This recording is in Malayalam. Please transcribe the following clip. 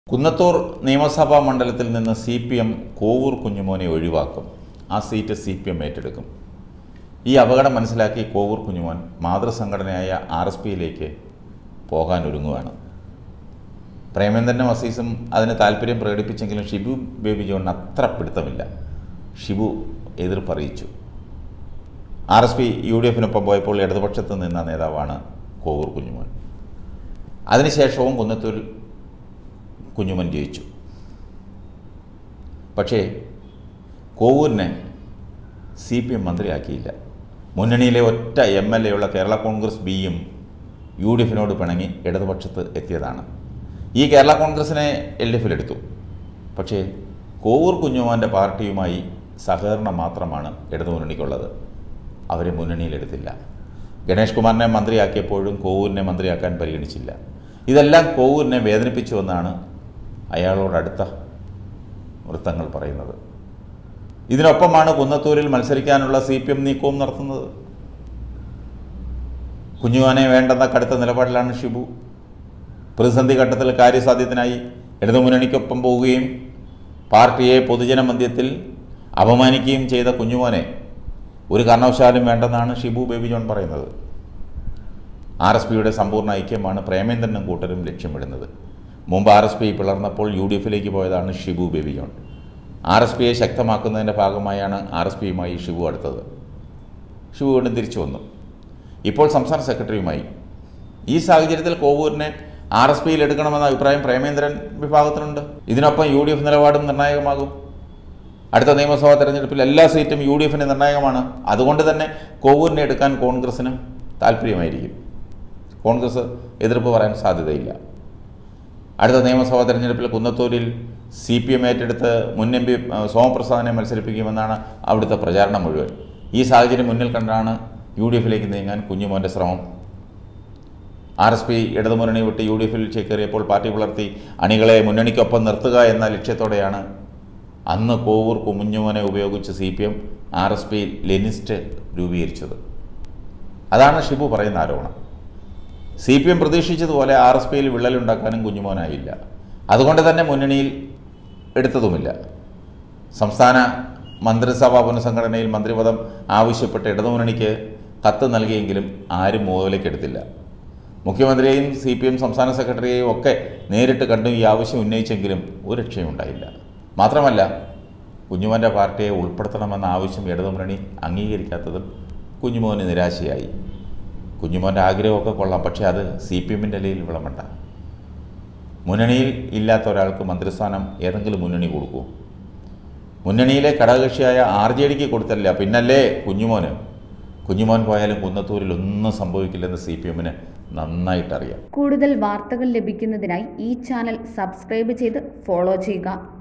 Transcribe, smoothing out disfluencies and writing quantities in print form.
കുന്നത്തൂർ നിയമസഭാ മണ്ഡലത്തിൽ നിന്ന് CPM കോവൂർ കുഞ്ഞുമോനെ ഒഴിവാക്കും. ആ സീറ്റ് CPM ഏറ്റെടുക്കും. ഈ അപകടം മനസ്സിലാക്കി കോവൂർ കുഞ്ഞുമോൻ മാതൃസംഘടനയായ RSPയിലേക്ക് പോകാൻ ഒരുങ്ങുകയാണ്. പ്രേമേന്ദ്രനും അസീസും അതിന് താല്പര്യം പ്രകടിപ്പിച്ചെങ്കിലും ഷിബു ബേബി ജോണിന് അത്ര പിടുത്തമില്ല. ഷിബു എതിർപ്പറിയിച്ചു. RSP UDFനൊപ്പം പോയപ്പോൾ ഇടതുപക്ഷത്ത് നിന്ന നേതാവാണ് കോവൂർ കുഞ്ഞുമോൻ. അതിനുശേഷവും കുന്നത്തൂരിൽ കുഞ്ഞുമോൻ ജയിച്ചു. പക്ഷേ കോവൂരിനെ CPM മന്ത്രിയാക്കിയില്ല. മുന്നണിയിലെ ഒറ്റ MLA ഉള്ള കേരള കോൺഗ്രസ് ബിയും UDFനോട് പിണങ്ങി ഇടതുപക്ഷത്ത് എത്തിയതാണ്. ഈ കേരള കോൺഗ്രസിനെ LDFിലെടുത്തു. പക്ഷേ കോവൂർ കുഞ്ഞുമോൻ്റെ പാർട്ടിയുമായി സഹകരണം മാത്രമാണ് ഇടതുമുന്നണിക്കുള്ളത്. അവരെ മുന്നണിയിലെടുത്തില്ല. ഗണേഷ് കുമാറിനെ മന്ത്രിയാക്കിയപ്പോഴും കോവൂരിനെ മന്ത്രിയാക്കാൻ പരിഗണിച്ചില്ല. ഇതെല്ലാം കോവൂരിനെ വേദനിപ്പിച്ചുവെന്നാണ് അയാളോടടുത്ത വൃത്തങ്ങൾ പറയുന്നത്. ഇതിനൊപ്പമാണ് കുന്നത്തൂരിൽ മത്സരിക്കാനുള്ള CPM നീക്കവും നടത്തുന്നത്. കുഞ്ഞുമോനെ വേണ്ടെന്ന കടുത്ത നിലപാടിലാണ് ഷിബു. പ്രതിസന്ധി ഘട്ടത്തിൽ കാര്യസാധ്യത്തിനായി ഇടതുമുന്നണിക്കൊപ്പം പോവുകയും പാർട്ടിയെ പൊതുജന മധ്യത്തിൽ അപമാനിക്കുകയും ചെയ്ത കുഞ്ഞുമോനെ ഒരു കാരണവശാലും വേണ്ടെന്നാണ് ഷിബു ബേബി ജോൺ പറയുന്നത്. RSPയുടെ സമ്പൂർണ്ണ ഐക്യമാണ് പ്രേമേന്ദ്രനും കൂട്ടരും ലക്ഷ്യമിടുന്നത്. മുമ്പ് RSP പിളർന്നപ്പോൾ UDFിലേക്ക് പോയതാണ് ഷിബു ബേബി ജോൺ. RSPയെ ശക്തമാക്കുന്നതിൻ്റെ ഭാഗമായാണ് RSPയുമായി ഷിബു അടുത്തത്. ഷിബു വീണ്ടും തിരിച്ചു വന്നു. ഇപ്പോൾ സംസ്ഥാന സെക്രട്ടറിയുമായി. ഈ സാഹചര്യത്തിൽ കോവൂരിനെ RSPയിൽ എടുക്കണമെന്ന അഭിപ്രായം പ്രേമേന്ദ്രൻ വിഭാഗത്തിനുണ്ട്. ഇതിനൊപ്പം UDF നിലപാടും നിർണായകമാകും. അടുത്ത നിയമസഭാ തെരഞ്ഞെടുപ്പിൽ എല്ലാ സീറ്റും UDFന് നിർണായകമാണ്. അതുകൊണ്ട് തന്നെ കോവൂരിനെ എടുക്കാൻ കോൺഗ്രസിന് താല്പര്യമായിരിക്കും. കോൺഗ്രസ് എതിർപ്പ് പറയാൻ സാധ്യതയില്ല. അടുത്ത നിയമസഭാ തെരഞ്ഞെടുപ്പിൽ കുന്നത്തൂരിൽ CPM ഏറ്റെടുത്ത് മുൻ MP സോമപ്രസാദിനെ മത്സരിപ്പിക്കുമെന്നാണ് അവിടുത്തെ പ്രചാരണം മുഴുവൻ. ഈ സാഹചര്യം മുന്നിൽ കണ്ടാണ് UDFിലേക്ക് നീങ്ങാൻ കുഞ്ഞുമോൻ്റെ ശ്രമം. RSP ഇടതുമുന്നണി വിട്ട് UDFിൽ ചേക്കേറിയപ്പോൾ പാർട്ടി പുലർത്തി അണികളെ മുന്നണിക്കൊപ്പം നിർത്തുക എന്ന ലക്ഷ്യത്തോടെയാണ് അന്ന് കോവൂർ കുഞ്ഞുമോനെ ഉപയോഗിച്ച് CPM RSP ലെനിസ്റ്റ് രൂപീകരിച്ചത്. അതാണ് ഷിബു പറയുന്ന ആരോപണം. CPM പ്രതീക്ഷിച്ചതുപോലെ RSPയിൽ വിള്ളലുണ്ടാക്കാനും കുഞ്ഞുമോനായില്ല. അതുകൊണ്ട് തന്നെ മുന്നണിയിൽ എടുത്തതുമില്ല. സംസ്ഥാന മന്ത്രിസഭാ പുനഃസംഘടനയിൽ മന്ത്രിപദം ആവശ്യപ്പെട്ട് ഇടതുമുന്നണിക്ക് കത്ത് നൽകിയെങ്കിലും ആരും മുഖവിലേക്കെടുത്തില്ല. മുഖ്യമന്ത്രിയെയും CPM സംസ്ഥാന സെക്രട്ടറിയെയും ഒക്കെ നേരിട്ട് കണ്ടു ഈ ആവശ്യം ഉന്നയിച്ചെങ്കിലും ഒരു രക്ഷയുണ്ടായില്ല. മാത്രമല്ല കുഞ്ഞുമോൻ്റെ പാർട്ടിയെ ഉൾപ്പെടുത്തണമെന്ന ആവശ്യം ഇടതുമുന്നണി അംഗീകരിക്കാത്തതും കുഞ്ഞുമോന് നിരാശയായി. കുഞ്ഞുമോൻ്റെ ആഗ്രഹമൊക്കെ കൊള്ളാം, പക്ഷേ അത് CPMൻ്റെ ഇലയിൽ വിളമ്പണ്ട. മുന്നണിയിൽ ഇല്ലാത്ത ഒരാൾക്ക് മന്ത്രിസ്ഥാനം ഏതെങ്കിലും മുന്നണി കൊടുക്കൂ? മുന്നണിയിലെ ഘടകകക്ഷിയായ RJDക്ക് കൊടുത്തല്ല, പിന്നല്ലേ കുഞ്ഞുമോൻ പോയാലും കുന്നത്തൂരിൽ ഒന്നും സംഭവിക്കില്ലെന്ന് CPMന് നന്നായിട്ടറിയാം. കൂടുതൽ വാർത്തകൾ ലഭിക്കുന്നതിനായി ഈ ചാനൽ സബ്സ്ക്രൈബ് ചെയ്ത് ഫോളോ ചെയ്യുക.